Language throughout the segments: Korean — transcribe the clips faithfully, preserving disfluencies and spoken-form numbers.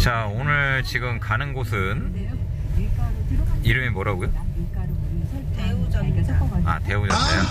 자, 오늘 지금 가는 곳은 이름이 뭐라고요? 대우전자. 아, 대우전자요?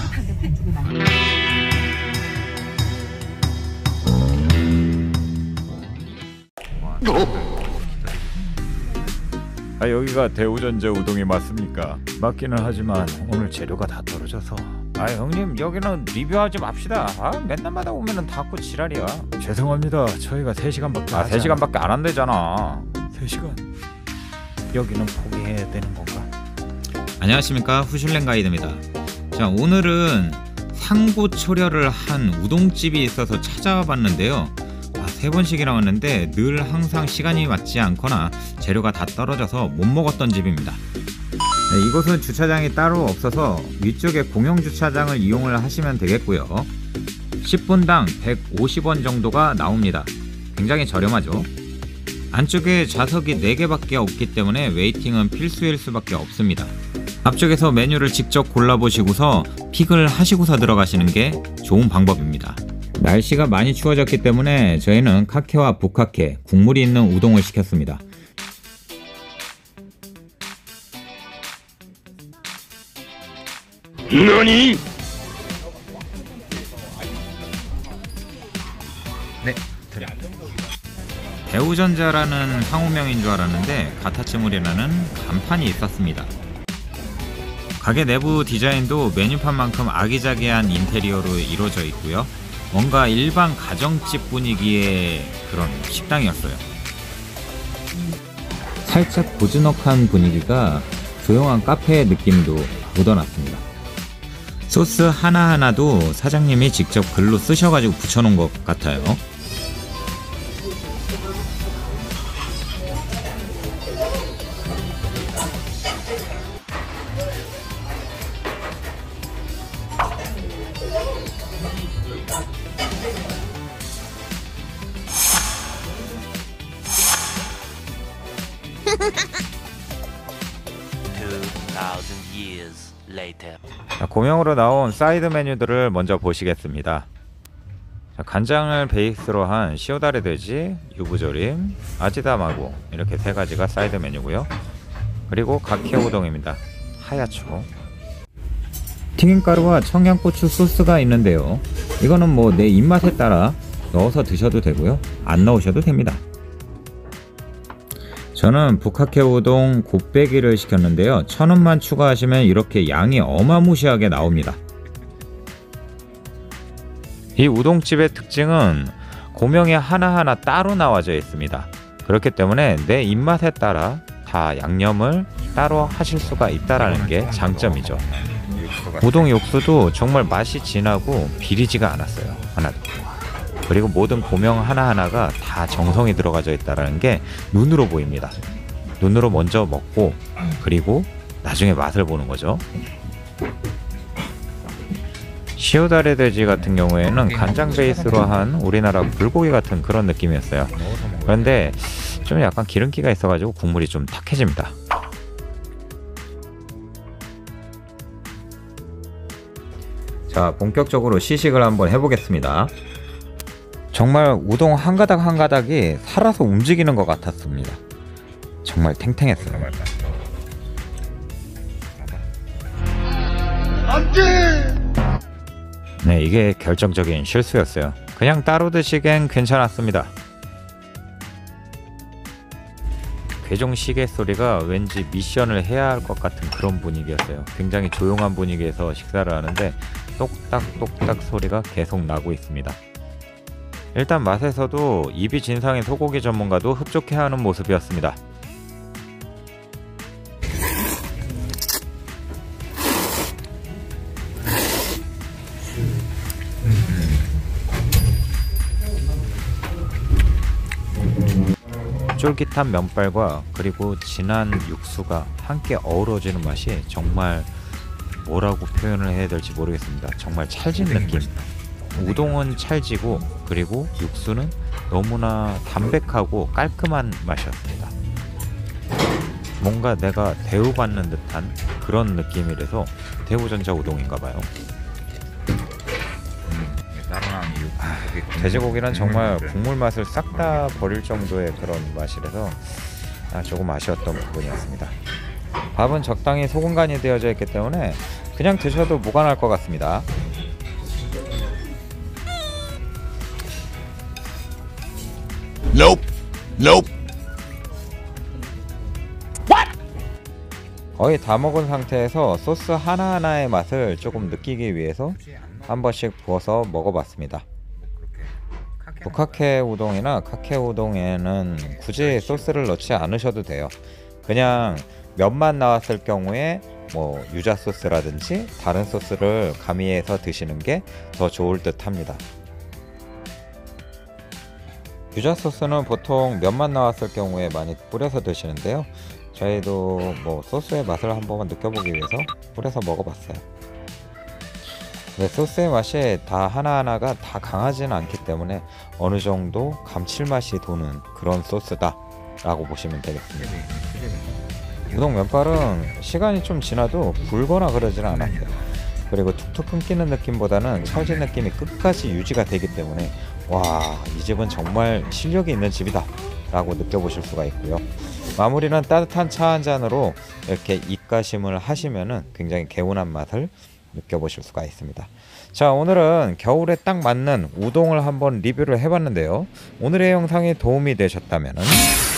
아, 여기가 대우전자 우동이 맞습니까? 맞기는 하지만 오늘 재료가 다 떨어져서. 아, 형님, 여기는 리뷰하지 맙시다. 아, 맨날마다 오면은 닫고 지랄이야. 죄송합니다. 저희가 세 시간밖에 아, 세 시간밖에 안 한대잖아. 세 시간. 여기는 포기해야 되는 건가? 안녕하십니까, 후슐랭 가이드입니다. 자, 오늘은 상고 초려를 한 우동집이 있어서 찾아와 봤는데요. 아, 세 번씩이나 왔는데 늘 항상 시간이 맞지 않거나 재료가 다 떨어져서 못 먹었던 집입니다. 네, 이곳은 주차장이 따로 없어서 위쪽에 공용주차장을 이용을 하시면 되겠고요. 십 분당 백오십 원 정도가 나옵니다. 굉장히 저렴하죠. 안쪽에 좌석이 네 개밖에 없기 때문에 웨이팅은 필수일 수밖에 없습니다. 앞쪽에서 메뉴를 직접 골라보시고서 픽을 하시고서 들어가시는 게 좋은 방법입니다. 날씨가 많이 추워졌기 때문에 저희는 카케와 북카케, 국물이 있는 우동을 시켰습니다. 너니? 네. 대우전자라는 상호명인 줄 알았는데 가타츠물이라는 간판이 있었습니다. 가게 내부 디자인도 메뉴판만큼 아기자기한 인테리어로 이루어져 있고요. 뭔가 일반 가정집 분위기의 그런 식당이었어요. 살짝 고즈넉한 분위기가 조용한 카페의 느낌도 묻어났습니다. 소스 하나하나도 사장님이 직접 글로 쓰셔가지고 붙여놓은 것 같아요. 자, 고명으로 나온 사이드 메뉴들을 먼저 보시겠습니다. 자, 간장을 베이스로 한 시오다레 돼지, 유부조림, 아지다마고 이렇게 세 가지가 사이드 메뉴고요. 그리고 가케 우동입니다. 하야초. 튀김가루와 청양고추 소스가 있는데요. 이거는 뭐 내 입맛에 따라 넣어서 드셔도 되고요, 안 넣으셔도 됩니다. 저는 북카케 우동 곱빼기를 시켰는데요. 천 원만 추가하시면 이렇게 양이 어마무시하게 나옵니다. 이 우동집의 특징은 고명이 하나하나 따로 나와져 있습니다. 그렇기 때문에 내 입맛에 따라 다 양념을 따로 하실 수가 있다는 게 장점이죠. 우동 육수도 정말 맛이 진하고 비리지가 않았어요. 하나도. 그리고 모든 고명 하나하나가 다 정성이 들어가져 있다는 게 눈으로 보입니다. 눈으로 먼저 먹고 그리고 나중에 맛을 보는 거죠. 시오다레 돼지 같은 경우에는 간장 베이스로 한 우리나라 불고기 같은 그런 느낌이었어요. 그런데 좀 약간 기름기가 있어가지고 국물이 좀 탁해집니다. 자, 본격적으로 시식을 한번 해보겠습니다. 정말 우동 한 가닥 한 가닥이 살아서 움직이는 것 같았습니다. 정말 탱탱했어요. 네, 이게 결정적인 실수였어요. 그냥 따로 드시기엔 괜찮았습니다. 괴종 시계 소리가 왠지 미션을 해야 할 것 같은 그런 분위기였어요. 굉장히 조용한 분위기에서 식사를 하는데 똑딱똑딱 소리가 계속 나고 있습니다. 일단 맛에서도 입이 진상인 소고기 전문가도 흡족해하는 모습이었습니다. 쫄깃한 면발과 그리고 진한 육수가 함께 어우러지는 맛이 정말 뭐라고 표현을 해야 될지 모르겠습니다. 정말 찰진 느낌. 우동은 찰지고 그리고 육수는 너무나 담백하고 깔끔한 맛이었습니다. 뭔가 내가 대우받는 듯한 그런 느낌이라서 대우전자 우동인가봐요. 음. 나른한 이유. 아, 돼지고기는 정말 국물 맛을 싹 다 버릴 정도의 그런 맛이라서 아, 조금 아쉬웠던 부분이었습니다. 밥은 적당히 소금 간이 되어져 있기 때문에 그냥 드셔도 무관할 것 같습니다. Nope. Nope. 거의 다 먹은 상태에서 소스 하나하나의 맛을 조금 느끼기 위해서 한 번씩 부어서 먹어봤습니다. 북카케 우동이나 카케 우동에는 굳이 소스를 넣지 않으셔도 돼요. 그냥 면만 나왔을 경우에 뭐 유자 소스라든지 다른 소스를 가미해서 드시는 게 더 좋을 듯 합니다. 유자 소스는 보통 면만 나왔을 경우에 많이 뿌려서 드시는데요. 저희도 뭐 소스의 맛을 한번 느껴보기 위해서 뿌려서 먹어봤어요. 근데 소스의 맛이 다 하나하나가 다 강하지는 않기 때문에 어느 정도 감칠맛이 도는 그런 소스다 라고 보시면 되겠습니다. 우동 면발은 시간이 좀 지나도 불거나 그러지는 않았어요. 그리고 툭툭 끊기는 느낌보다는 처진 느낌이 끝까지 유지가 되기 때문에 와, 이 집은 정말 실력이 있는 집이다 라고 느껴보실 수가 있고요. 마무리는 따뜻한 차 한 잔으로 이렇게 입가심을 하시면은 굉장히 개운한 맛을 느껴보실 수가 있습니다. 자, 오늘은 겨울에 딱 맞는 우동을 한번 리뷰를 해봤는데요. 오늘의 영상이 도움이 되셨다면